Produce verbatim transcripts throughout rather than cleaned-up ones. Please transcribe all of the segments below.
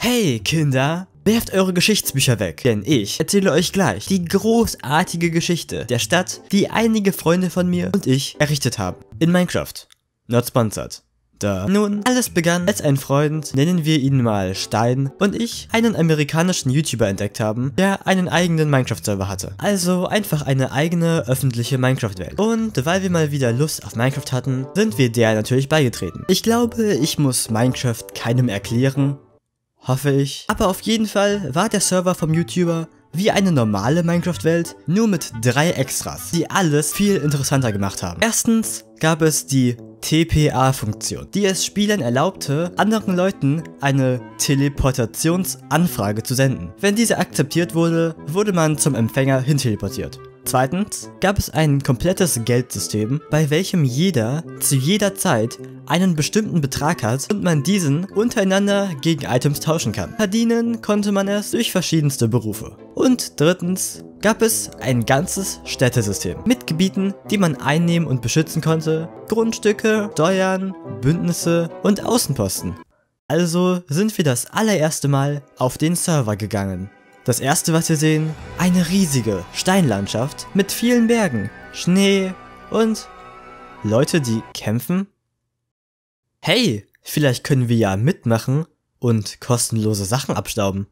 Hey Kinder, werft eure Geschichtsbücher weg, denn ich erzähle euch gleich die großartige Geschichte der Stadt, die einige Freunde von mir und ich errichtet haben. In Minecraft. Not sponsored. Da. Nun, alles begann, als ein Freund, nennen wir ihn mal Stein, und ich einen amerikanischen YouTuber entdeckt haben, der einen eigenen Minecraft-Server hatte. Also einfach eine eigene öffentliche Minecraft-Welt. Und weil wir mal wieder Lust auf Minecraft hatten, sind wir der natürlich beigetreten. Ich glaube, ich muss Minecraft keinem erklären. Hoffe ich. Aber auf jeden Fall war der Server vom YouTuber wie eine normale Minecraft-Welt, nur mit drei Extras, die alles viel interessanter gemacht haben. Erstens gab es die T P A-Funktion, die es Spielern erlaubte, anderen Leuten eine Teleportationsanfrage zu senden. Wenn diese akzeptiert wurde, wurde man zum Empfänger hinteleportiert. Zweitens gab es ein komplettes Geldsystem, bei welchem jeder zu jeder Zeit einen bestimmten Betrag hat und man diesen untereinander gegen Items tauschen kann. Verdienen konnte man es durch verschiedenste Berufe. Und drittens gab es ein ganzes Städtesystem mit Gebieten, die man einnehmen und beschützen konnte, Grundstücke, Steuern, Bündnisse und Außenposten. Also sind wir das allererste Mal auf den Server gegangen. Das erste, was wir sehen, eine riesige Steinlandschaft mit vielen Bergen, Schnee und Leute, die kämpfen. Hey, vielleicht können wir ja mitmachen und kostenlose Sachen abstauben.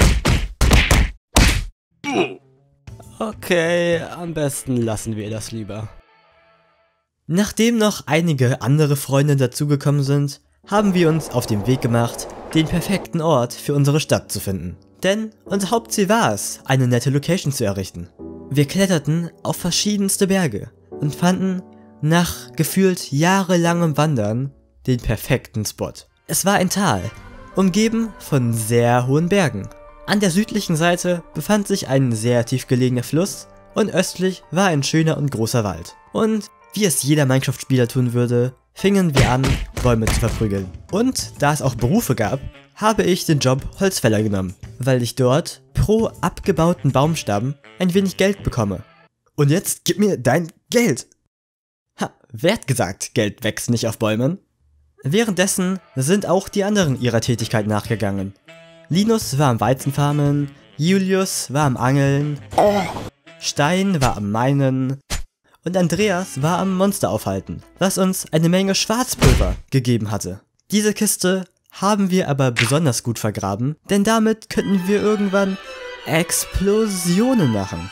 Okay, am besten lassen wir das lieber. Nachdem noch einige andere Freunde dazugekommen sind, haben wir uns auf den Weg gemacht, den perfekten Ort für unsere Stadt zu finden. Denn unser Hauptziel war es, eine nette Location zu errichten. Wir kletterten auf verschiedenste Berge und fanden nach gefühlt jahrelangem Wandern den perfekten Spot. Es war ein Tal, umgeben von sehr hohen Bergen. An der südlichen Seite befand sich ein sehr tief gelegener Fluss und östlich war ein schöner und großer Wald. Und wie es jeder Minecraft-Spieler tun würde, fingen wir an, Bäume zu verprügeln. Und da es auch Berufe gab, habe ich den Job Holzfäller genommen, weil ich dort pro abgebauten Baumstamm ein wenig Geld bekomme. Und jetzt gib mir dein Geld! Ha, wer hat gesagt, Geld wächst nicht auf Bäumen? Währenddessen sind auch die anderen ihrer Tätigkeit nachgegangen. Linus war am Weizenfarmen, Julius war am Angeln, Stein war am Minen und Andreas war am Monster aufhalten, was uns eine Menge Schwarzpulver gegeben hatte. Diese Kiste haben wir aber besonders gut vergraben, denn damit könnten wir irgendwann Explosionen machen.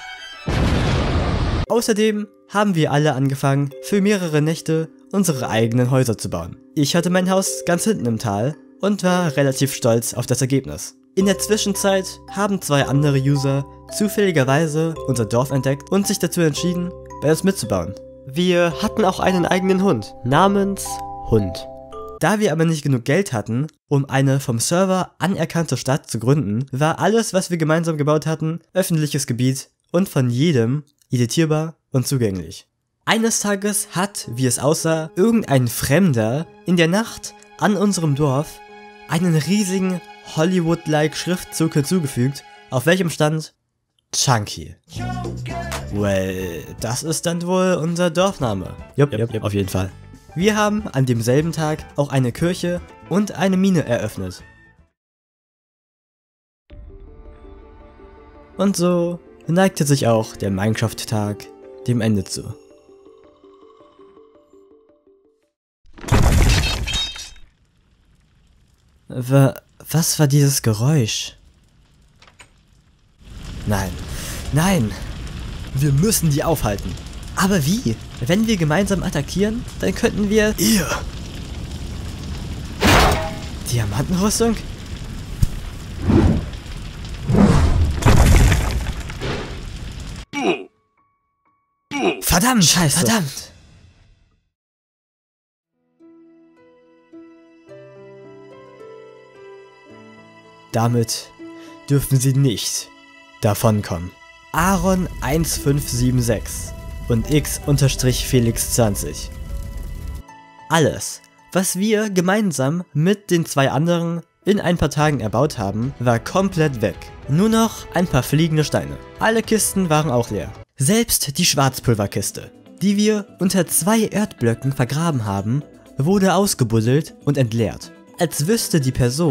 Außerdem haben wir alle angefangen, für mehrere Nächte unsere eigenen Häuser zu bauen. Ich hatte mein Haus ganz hinten im Tal und war relativ stolz auf das Ergebnis. In der Zwischenzeit haben zwei andere User zufälligerweise unser Dorf entdeckt und sich dazu entschieden, bei uns mitzubauen. Wir hatten auch einen eigenen Hund, namens Hund. Da wir aber nicht genug Geld hatten, um eine vom Server anerkannte Stadt zu gründen, war alles, was wir gemeinsam gebaut hatten, öffentliches Gebiet und von jedem editierbar und zugänglich. Eines Tages hat, wie es aussah, irgendein Fremder in der Nacht an unserem Dorf einen riesigen Hollywood-like Schriftzug hinzugefügt, auf welchem stand Chunky. Well, das ist dann wohl unser Dorfname. Jupp, jupp, jupp, auf jeden Fall. Wir haben an demselben Tag auch eine Kirche und eine Mine eröffnet. Und so neigte sich auch der Minecraft-Tag dem Ende zu. Wa- was war dieses Geräusch? Nein, nein, wir müssen die aufhalten. Aber wie? Wenn wir gemeinsam attackieren, dann könnten wir... Ihr! Diamantenrüstung? Verdammt! Scheiße! Verdammt! Damit dürfen sie nicht davonkommen. Aaron eins fünf sieben sechs und x-Felix zwanzig. Alles, was wir gemeinsam mit den zwei anderen in ein paar Tagen erbaut haben, war komplett weg. Nur noch ein paar fliegende Steine. Alle Kisten waren auch leer. Selbst die Schwarzpulverkiste, die wir unter zwei Erdblöcken vergraben haben, wurde ausgebuddelt und entleert. Als wüsste die Person,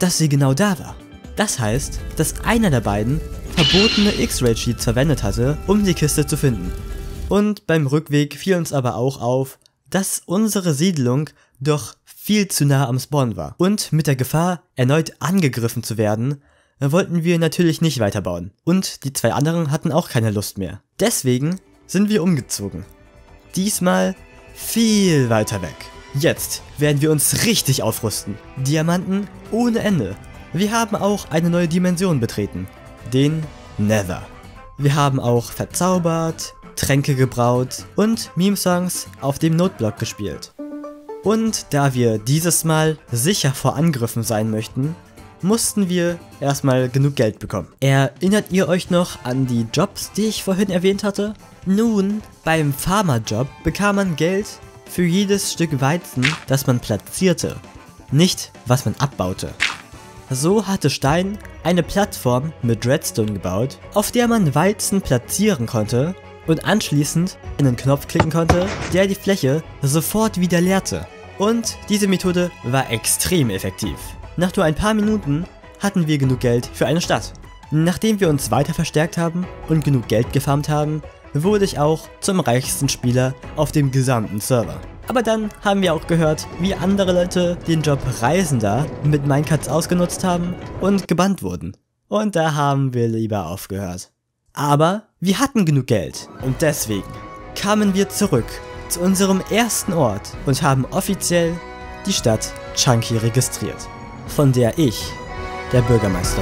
dass sie genau da war. Das heißt, dass einer der beiden verbotene X-Ray-Sheets verwendet hatte, um die Kiste zu finden. Und beim Rückweg fiel uns aber auch auf, dass unsere Siedlung doch viel zu nah am Spawn war. Und mit der Gefahr, erneut angegriffen zu werden, wollten wir natürlich nicht weiterbauen. Und die zwei anderen hatten auch keine Lust mehr. Deswegen sind wir umgezogen. Diesmal viel weiter weg. Jetzt werden wir uns richtig aufrüsten. Diamanten ohne Ende. Wir haben auch eine neue Dimension betreten. Den Nether. Wir haben auch verzaubert, Tränke gebraut und Meme-Songs auf dem Noteblock gespielt. Und da wir dieses Mal sicher vor Angriffen sein möchten, mussten wir erstmal genug Geld bekommen. Erinnert ihr euch noch an die Jobs, die ich vorhin erwähnt hatte? Nun, beim Farmer-Job bekam man Geld für jedes Stück Weizen, das man platzierte, nicht was man abbaute. So hatte Stein eine Plattform mit Redstone gebaut, auf der man Weizen platzieren konnte und anschließend einen Knopf klicken konnte, der die Fläche sofort wieder leerte. Und diese Methode war extrem effektiv. Nach nur ein paar Minuten hatten wir genug Geld für eine Stadt. Nachdem wir uns weiter verstärkt haben und genug Geld gefarmt haben, wurde ich auch zum reichsten Spieler auf dem gesamten Server. Aber dann haben wir auch gehört, wie andere Leute den Job Reisender mit Minecats ausgenutzt haben und gebannt wurden. Und da haben wir lieber aufgehört. Aber wir hatten genug Geld und deswegen kamen wir zurück zu unserem ersten Ort und haben offiziell die Stadt Chunky registriert, von der ich der Bürgermeister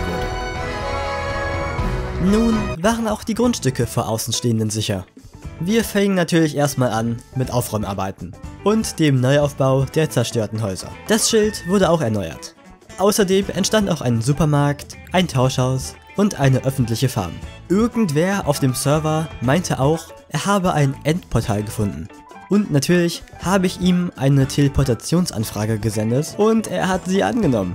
wurde. Nun waren auch die Grundstücke vor Außenstehenden sicher. Wir fingen natürlich erstmal an mit Aufräumarbeiten und dem Neuaufbau der zerstörten Häuser. Das Schild wurde auch erneuert. Außerdem entstand auch ein Supermarkt, ein Tauschhaus und eine öffentliche Farm. Irgendwer auf dem Server meinte auch, er habe ein Endportal gefunden. Und natürlich habe ich ihm eine Teleportationsanfrage gesendet und er hat sie angenommen.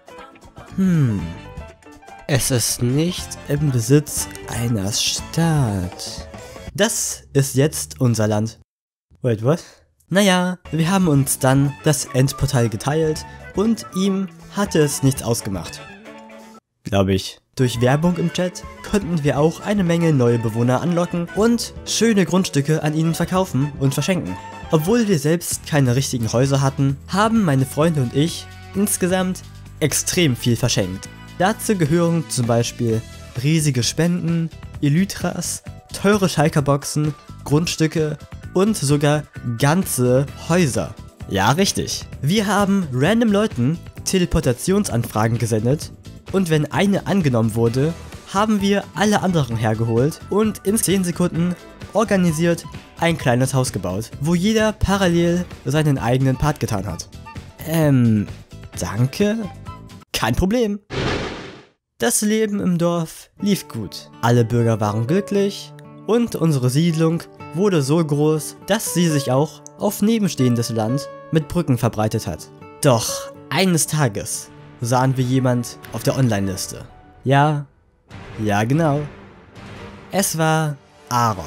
Hm, es ist nicht im Besitz einer Stadt. Das ist jetzt unser Land. Wait, what? Naja, wir haben uns dann das Endportal geteilt und ihm hatte es nichts ausgemacht. Glaube ich. Durch Werbung im Chat konnten wir auch eine Menge neue Bewohner anlocken und schöne Grundstücke an ihnen verkaufen und verschenken. Obwohl wir selbst keine richtigen Häuser hatten, haben meine Freunde und ich insgesamt extrem viel verschenkt. Dazu gehören zum Beispiel riesige Spenden, Elytras, teure Schalker-Boxen, Grundstücke und sogar ganze Häuser. Ja, richtig. Wir haben random Leuten Teleportationsanfragen gesendet und wenn eine angenommen wurde, haben wir alle anderen hergeholt und in zehn Sekunden organisiert ein kleines Haus gebaut, wo jeder parallel seinen eigenen Part getan hat. Ähm, danke? Kein Problem. Das Leben im Dorf lief gut. Alle Bürger waren glücklich und unsere Siedlung wurde so groß, dass sie sich auch auf nebenstehendes Land mit Brücken verbreitet hat. Doch eines Tages sahen wir jemand auf der Online-Liste. Ja, ja genau. Es war Aaron.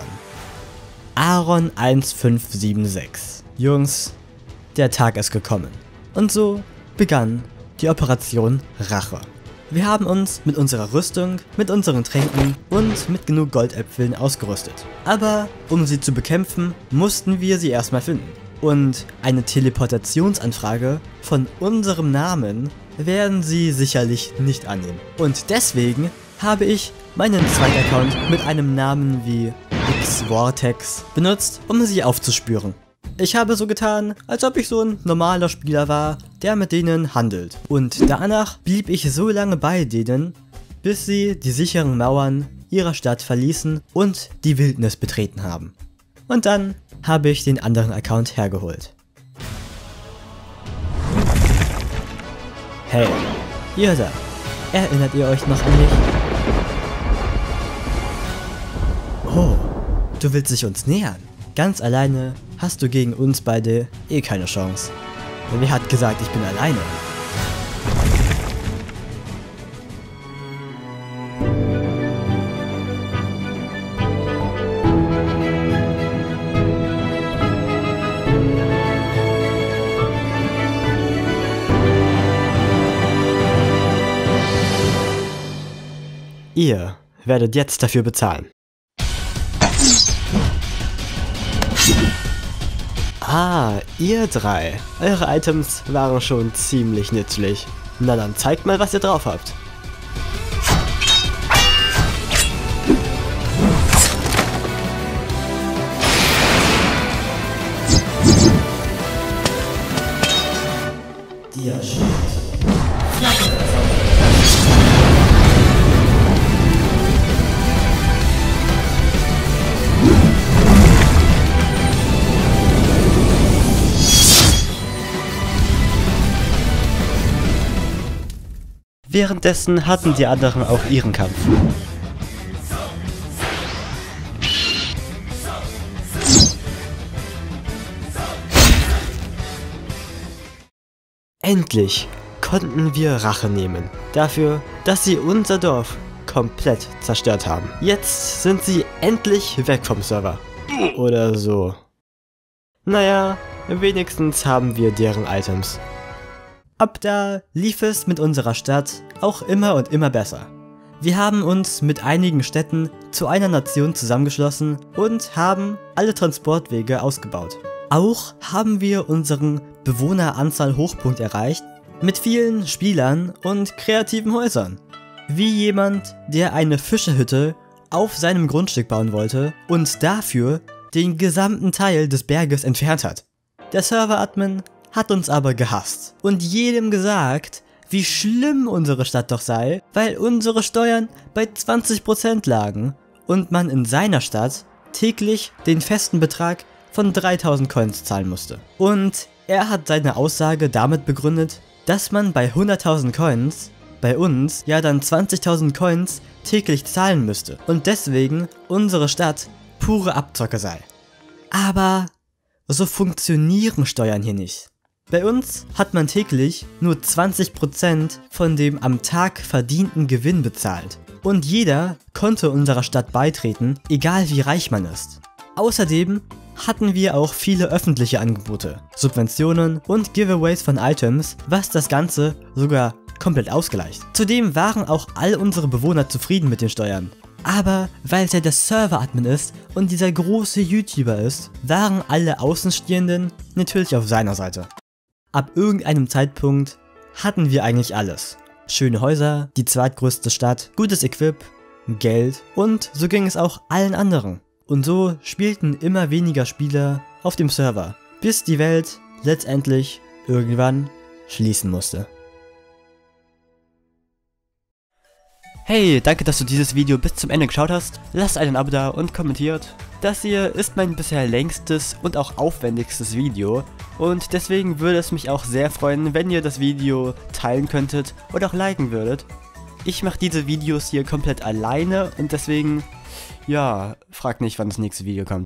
Aaron eins fünf sieben sechs. Jungs, der Tag ist gekommen. Und so begann die Operation Rache. Wir haben uns mit unserer Rüstung, mit unseren Tränken und mit genug Goldäpfeln ausgerüstet. Aber um sie zu bekämpfen, mussten wir sie erstmal finden. Und eine Teleportationsanfrage von unserem Namen werden sie sicherlich nicht annehmen. Und deswegen habe ich meinen zweiten Account mit einem Namen wie X-Vortex benutzt, um sie aufzuspüren. Ich habe so getan, als ob ich so ein normaler Spieler war, der mit denen handelt. Und danach blieb ich so lange bei denen, bis sie die sicheren Mauern ihrer Stadt verließen und die Wildnis betreten haben. Und dann habe ich den anderen Account hergeholt. Hey, ihr da, erinnert ihr euch noch an mich? Oh, du willst dich uns nähern? Ganz alleine hast du gegen uns beide eh keine Chance. Wer hat gesagt, ich bin alleine? Ihr werdet jetzt dafür bezahlen. Ah, ihr drei. Eure Items waren schon ziemlich nützlich. Na dann zeigt mal, was ihr drauf habt. Dia-Schild. Währenddessen hatten die anderen auch ihren Kampf. Endlich konnten wir Rache nehmen, dafür, dass sie unser Dorf komplett zerstört haben. Jetzt sind sie endlich weg vom Server. Oder so. Naja, wenigstens haben wir deren Items. Ab da lief es mit unserer Stadt auch immer und immer besser. Wir haben uns mit einigen Städten zu einer Nation zusammengeschlossen und haben alle Transportwege ausgebaut. Auch haben wir unseren Bewohneranzahl Hochpunkt erreicht mit vielen Spielern und kreativen Häusern. Wie jemand, der eine Fischerhütte auf seinem Grundstück bauen wollte und dafür den gesamten Teil des Berges entfernt hat. Der Server-Admin hat uns aber gehasst und jedem gesagt, wie schlimm unsere Stadt doch sei, weil unsere Steuern bei zwanzig Prozent lagen und man in seiner Stadt täglich den festen Betrag von dreitausend Coins zahlen musste. Und er hat seine Aussage damit begründet, dass man bei hunderttausend Coins bei uns ja dann zwanzigtausend Coins täglich zahlen müsste und deswegen unsere Stadt pure Abzocke sei. Aber so funktionieren Steuern hier nicht. Bei uns hat man täglich nur zwanzig Prozent von dem am Tag verdienten Gewinn bezahlt. Und jeder konnte unserer Stadt beitreten, egal wie reich man ist. Außerdem hatten wir auch viele öffentliche Angebote, Subventionen und Giveaways von Items, was das Ganze sogar komplett ausgleicht. Zudem waren auch all unsere Bewohner zufrieden mit den Steuern. Aber weil es ja der Server-Admin ist und dieser große YouTuber ist, waren alle Außenstehenden natürlich auf seiner Seite. Ab irgendeinem Zeitpunkt hatten wir eigentlich alles. Schöne Häuser, die zweitgrößte Stadt, gutes Equip, Geld und so ging es auch allen anderen. Und so spielten immer weniger Spieler auf dem Server, bis die Welt letztendlich irgendwann schließen musste. Hey, danke, dass du dieses Video bis zum Ende geschaut hast. Lasst einen Abo da und kommentiert. Das hier ist mein bisher längstes und auch aufwendigstes Video und deswegen würde es mich auch sehr freuen, wenn ihr das Video teilen könntet oder auch liken würdet. Ich mache diese Videos hier komplett alleine und deswegen, ja, fragt nicht, wann das nächste Video kommt.